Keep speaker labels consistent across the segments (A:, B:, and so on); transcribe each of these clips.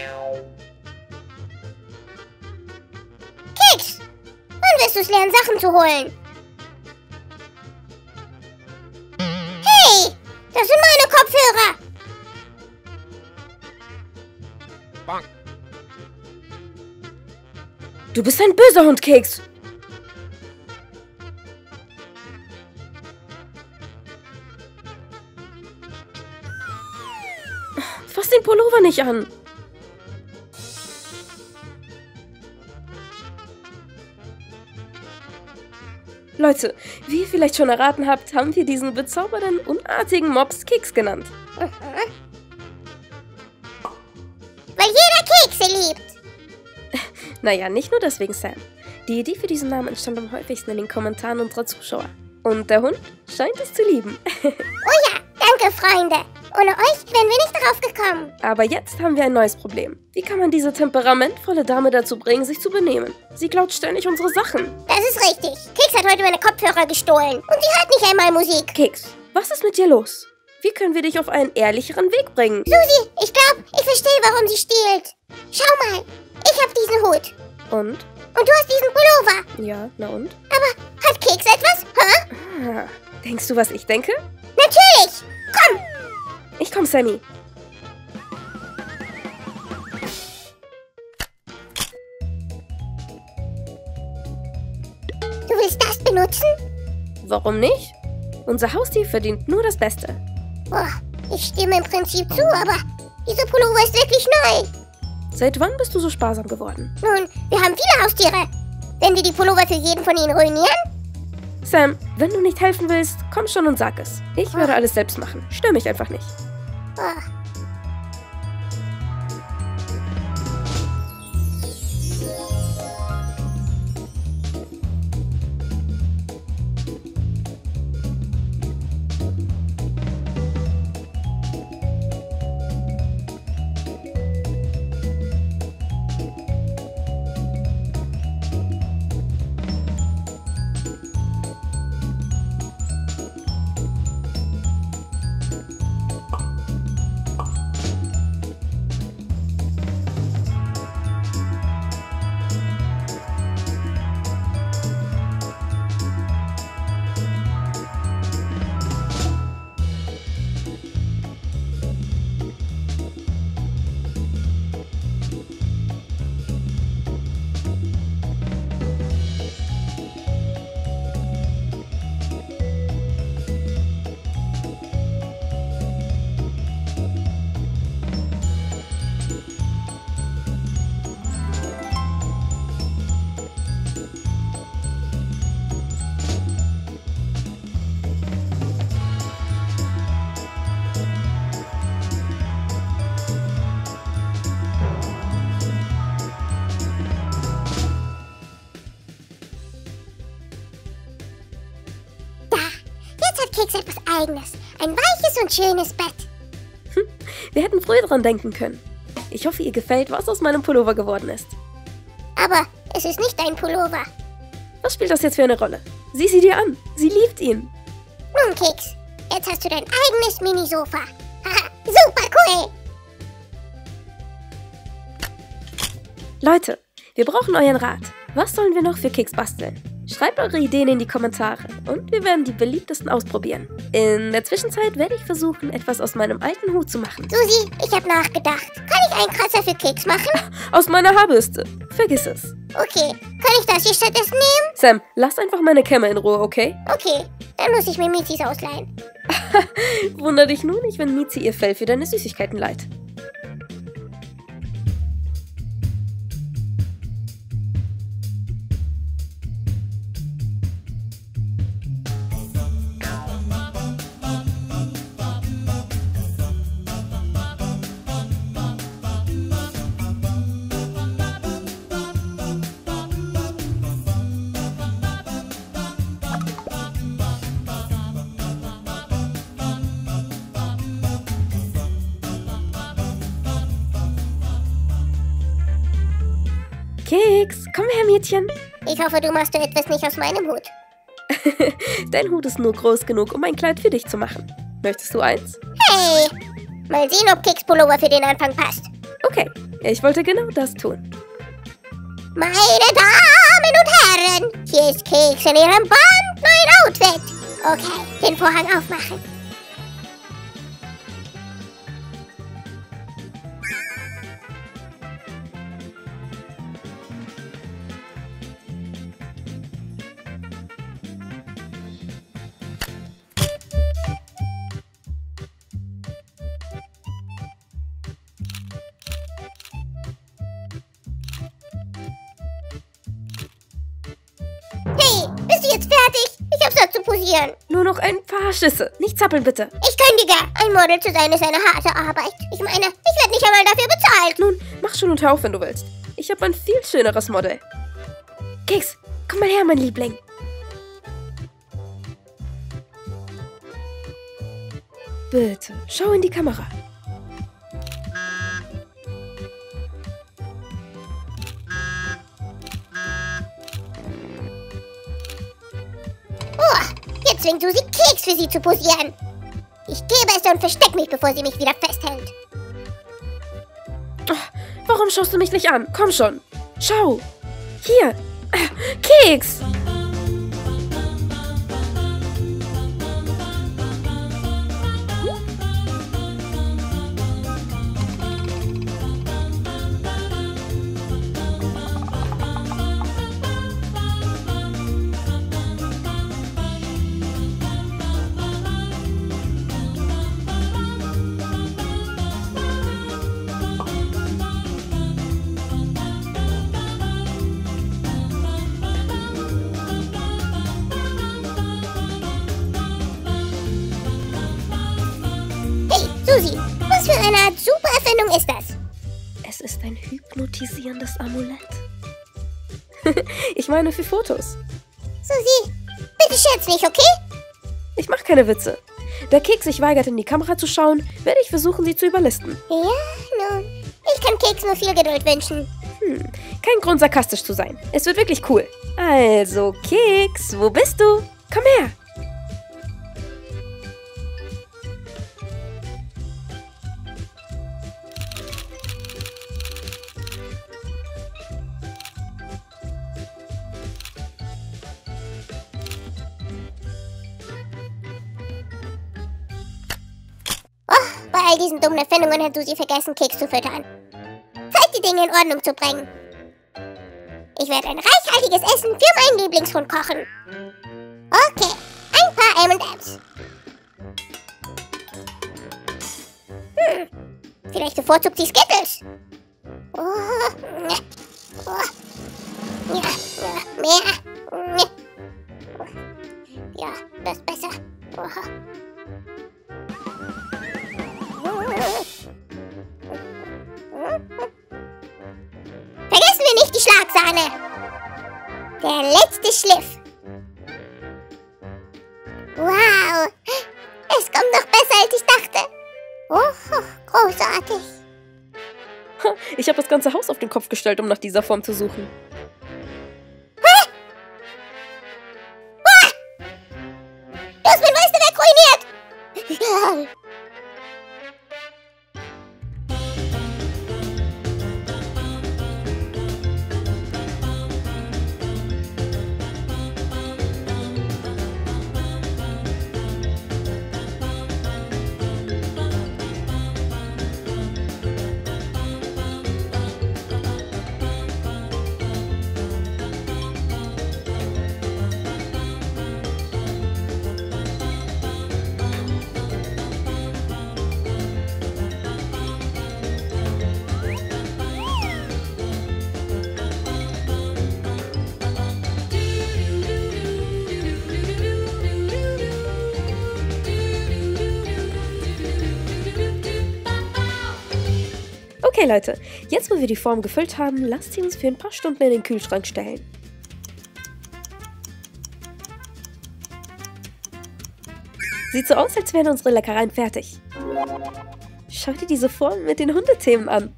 A: Keks! Wann wirst du es lernen, Sachen zu holen? Hey! Das sind meine Kopfhörer!
B: Du bist ein böser Hund, Keks. Fass den Pullover nicht an. Leute, wie ihr vielleicht schon erraten habt, haben wir diesen bezaubernden, unartigen Mops Keks genannt.
A: Weil jeder Kekse liebt.
B: Naja, nicht nur deswegen, Sam. Die Idee für diesen Namen entstand am häufigsten in den Kommentaren unserer Zuschauer. Und der Hund scheint es zu lieben.
A: Oh ja, danke, Freunde. Ohne euch wären wir nicht darauf gekommen.
B: Aber jetzt haben wir ein neues Problem. Wie kann man diese temperamentvolle Dame dazu bringen, sich zu benehmen? Sie klaut ständig unsere Sachen.
A: Das ist richtig. Keks hat heute meine Kopfhörer gestohlen. Und sie hört nicht einmal Musik.
B: Keks, was ist mit dir los? Wie können wir dich auf einen ehrlicheren Weg bringen?
A: Susi, ich glaube, ich verstehe, warum sie stiehlt. Schau mal, ich habe diesen Hut.
B: Und?
A: Und du hast diesen Pullover.
B: Ja, na und?
A: Aber hat Keks etwas? Hä?
B: Ah, denkst du, was ich denke?
A: Natürlich. Komm.
B: Ich komm, Sammy.
A: Du willst das benutzen?
B: Warum nicht? Unser Haustier verdient nur das Beste.
A: Boah, ich stimme im Prinzip zu, aber dieser Pullover ist wirklich neu.
B: Seit wann bist du so sparsam geworden?
A: Nun, wir haben viele Haustiere. Wenn wir die Pullover für jeden von ihnen ruinieren?
B: Sam, wenn du nicht helfen willst, komm schon und sag es. Ich werde alles selbst machen. Stör mich einfach nicht.
A: Oh. Keks etwas Eigenes. Ein weiches und schönes Bett.
B: Wir hätten früher dran denken können. Ich hoffe, ihr gefällt, was aus meinem Pullover geworden ist.
A: Aber es ist nicht dein Pullover.
B: Was spielt das jetzt für eine Rolle? Sieh sie dir an. Sie liebt ihn.
A: Nun, Keks, jetzt hast du dein eigenes Mini-Sofa. Haha, super cool.
B: Leute, wir brauchen euren Rat. Was sollen wir noch für Keks basteln? Schreibt eure Ideen in die Kommentare und wir werden die beliebtesten ausprobieren. In der Zwischenzeit werde ich versuchen, etwas aus meinem alten Hut zu machen.
A: Susi, ich habe nachgedacht. Kann ich einen Kratzer für Keks machen?
B: Aus meiner Haarbürste. Vergiss es.
A: Okay, kann ich das hier stattdessen nehmen?
B: Sam, lass einfach meine Kämme in Ruhe, okay?
A: Okay, dann muss ich mir Mizis ausleihen.
B: Wunder dich nur nicht, wenn Mizi ihr Fell für deine Süßigkeiten leiht. Keks, komm her, Mädchen.
A: Ich hoffe, du machst etwas nicht aus meinem Hut.
B: Dein Hut ist nur groß genug, um ein Kleid für dich zu machen. Möchtest du eins?
A: Hey, mal sehen, ob Keks Pullover für den Anfang passt.
B: Okay, Ich wollte genau das tun.
A: Meine Damen und Herren, hier ist Keks in ihrem brandneuen Outfit. Okay, den Vorhang aufmachen. Hey, bist du jetzt fertig? Ich hab's noch zu posieren.
B: Nur noch ein paar Schüsse. Nicht zappeln, bitte.
A: Ich kündige. Ein Model zu sein ist eine harte Arbeit. Ich meine, ich werde nicht einmal dafür bezahlt.
B: Nun, mach schon und hör auf, wenn du willst. Ich habe ein viel schöneres Modell. Keks, komm mal her, mein Liebling. Bitte, schau in die Kamera.
A: Jetzt zwingt Susi Keks für sie zu posieren. Ich gebe es ihr und versteck mich, bevor sie mich wieder festhält.
B: Oh, warum schaust du mich nicht an? Komm schon. Schau. Hier. Keks.
A: Susi, was für eine Art super Erfindung ist das?
B: Es ist ein hypnotisierendes Amulett. Ich meine für Fotos.
A: Susi, bitte scherz nicht, okay?
B: Ich mache keine Witze. Da Keks sich weigert, in die Kamera zu schauen, werde ich versuchen, sie zu überlisten.
A: Ja, nun. Ich kann Keks nur viel Geduld wünschen.
B: Kein Grund, sarkastisch zu sein. Es wird wirklich cool. Also, Keks, wo bist du? Komm her.
A: Bei all diesen dummen Erfindungen hat Susi vergessen, Keks zu füttern. Zeit, die Dinge in Ordnung zu bringen. Ich werde ein reichhaltiges Essen für meinen Lieblingshund kochen. Okay, ein paar M&M's. Vielleicht bevorzugt sie Skittles. Mehr. Ja, das ist besser. Vergessen wir nicht die Schlagsahne. Der letzte Schliff. Wow, es kommt noch besser, als ich dachte. Oh, großartig.
B: Ich habe das ganze Haus auf den Kopf gestellt, um nach dieser Form zu suchen.
A: Du hast mein Meisterwerk ruiniert.
B: Okay, Leute, jetzt wo wir die Form gefüllt haben, lasst sie uns für ein paar Stunden in den Kühlschrank stellen. Sieht so aus, als wären unsere Leckereien fertig. Schau dir diese Form mit den Hundethemen an.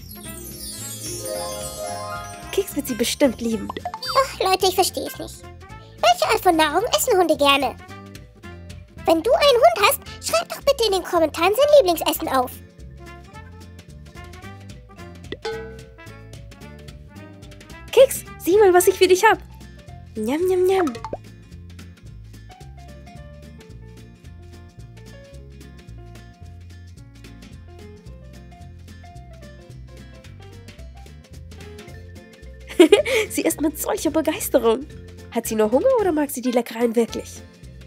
B: Keks wird sie bestimmt lieben.
A: Ach, Leute, ich verstehe es nicht. Welche Art von Nahrung essen Hunde gerne? Wenn du einen Hund hast, schreib doch bitte in den Kommentaren sein Lieblingsessen auf.
B: Keks, sieh mal, was ich für dich hab. Njam, njam, njam. Sie isst mit solcher Begeisterung. Hat sie nur Hunger oder mag sie die Leckereien wirklich?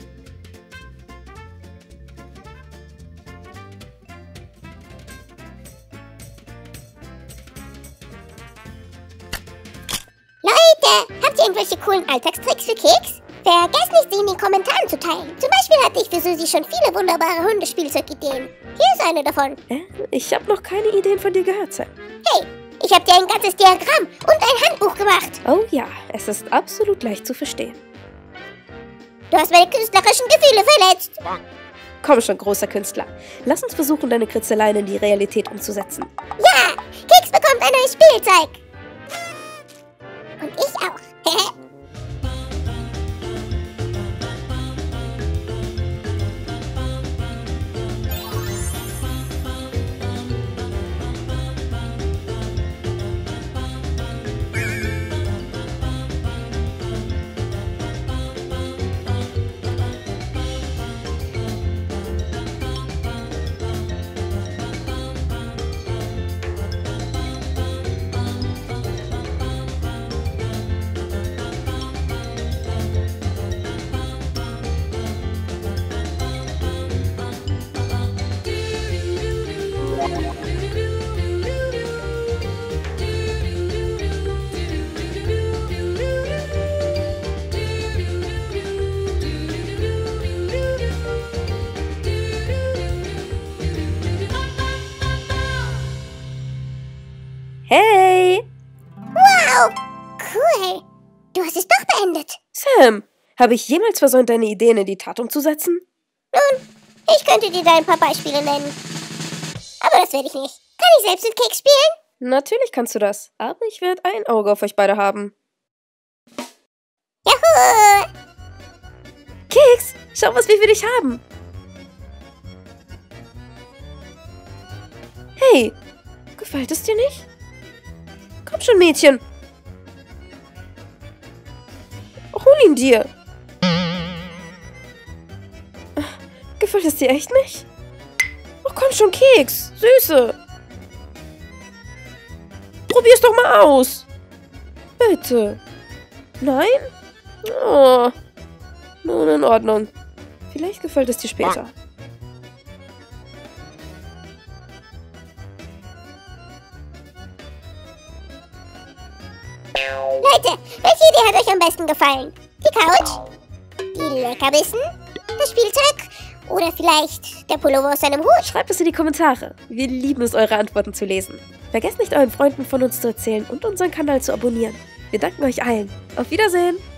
A: Leute, habt ihr irgendwelche coolen Alltagstricks für Keks? Vergesst nicht, sie in den Kommentaren zu teilen. Zum Beispiel hatte ich für Susi schon viele wunderbare Hundespielzeugideen. Hier ist eine davon.
B: Ich habe noch keine Ideen von dir gehört, Sam.
A: Hey, ich habe dir ein ganzes Diagramm und ein Handbuch gemacht.
B: Oh ja, es ist absolut leicht zu verstehen.
A: Du hast meine künstlerischen Gefühle verletzt.
B: Komm schon, großer Künstler. Lass uns versuchen, deine Kritzeleien in die Realität umzusetzen.
A: Ja, Keks bekommt ein neues Spielzeug. Und ich auch.
B: Hey!
A: Wow, cool. Du hast es doch beendet.
B: Sam, habe ich jemals versäumt, deine Ideen in die Tat umzusetzen?
A: Nun, ich könnte dir da ein paar Beispiele nennen. Aber das werde ich nicht. Kann ich selbst mit Keks spielen?
B: Natürlich kannst du das, aber ich werde ein Auge auf euch beide haben.
A: Juhu!
B: Keks, schau, was wir für dich haben. Hey, gefällt es dir nicht? Komm schon, Mädchen. Hol ihn dir. Gefällt es dir echt nicht? Oh, komm schon, Keks. Süße. Probier's doch mal aus. Bitte. Nein? Oh. Nun, in Ordnung. Vielleicht gefällt es dir später.
A: Leute, welche Idee hat euch am besten gefallen? Die Couch? Die Leckerbissen? Das Spielzeug? Oder vielleicht der Pullover aus seinem Hut?
B: Schreibt es in die Kommentare. Wir lieben es, eure Antworten zu lesen. Vergesst nicht, euren Freunden von uns zu erzählen und unseren Kanal zu abonnieren. Wir danken euch allen. Auf Wiedersehen!